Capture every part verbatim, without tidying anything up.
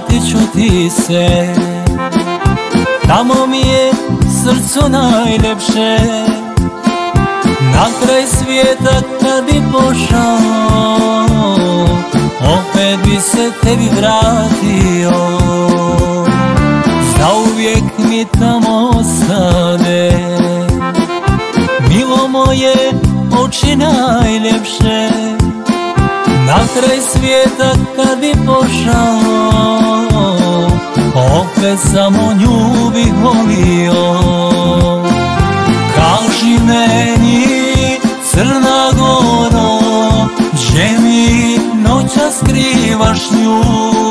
vratit ću ti se. Tamo mi je srcu najljepše, na kraj svijeta kad bi pošao, opet bi se tebi vratio. Zauvijek mi tamo ostane, milo moje, oči najljepše, na kraj svijeta kad bi pošao, opet samo nju bih volio. Kaži meni, Crna Goro, gdje mi noćas skrivaš nju?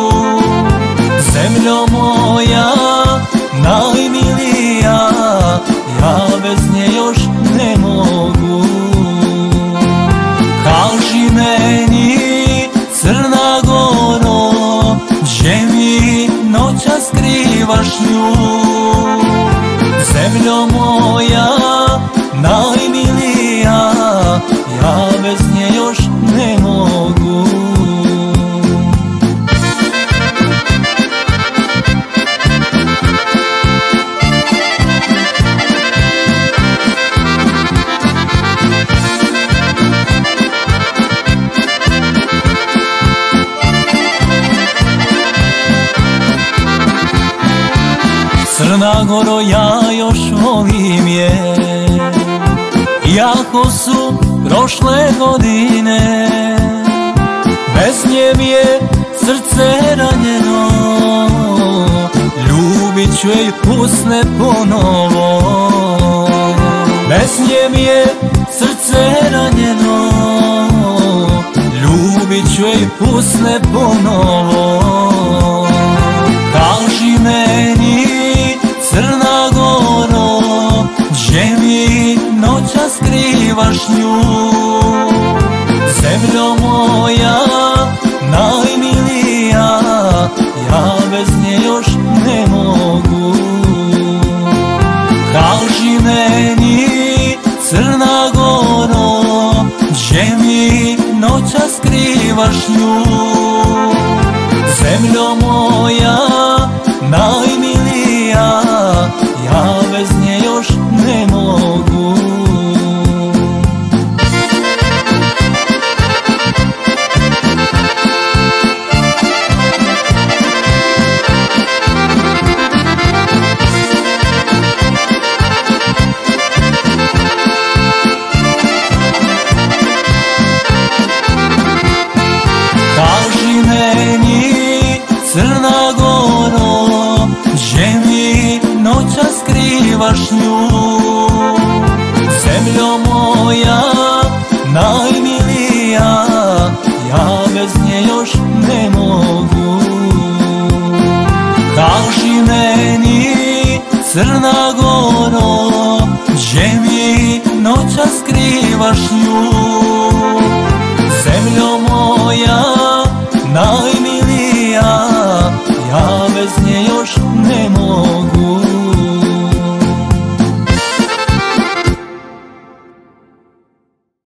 Zemljo moja najmilija, ja bez nje još ne mogu. Kaži meni, Crna Goro, gdje mi noćas skrivaš nju? Zemljo moja najmilija, ja bez nje još ne mogu. Crna Goro, ja još volim je, iako su prošle godine, bez nje mi je srce ranjeno, ljubit ću je pusne ponovo. Bez nje mi je srce ranjeno, ljubit ću je pusne ponovo. Kaži meni, Crna Goro, gdje mi noćas skrivaš nju? Zemljo moja najmilija, ja bez nje još ne mogu. Kaži meni, Crna Goro, gdje mi noćas skrivaš nju? Zemljo moja najmilija, ja bez nje još ne mogu. Kaži meni, Crna Goro, gdje mi noćas skrivaš nju? Zemljo moja najmilija, ja bez nje još ne mogu. Kaži meni, Crna Goro, gdje mi noćas skrivaš nju? Zemljo moja najmilija, ja bez nje još ne mogu.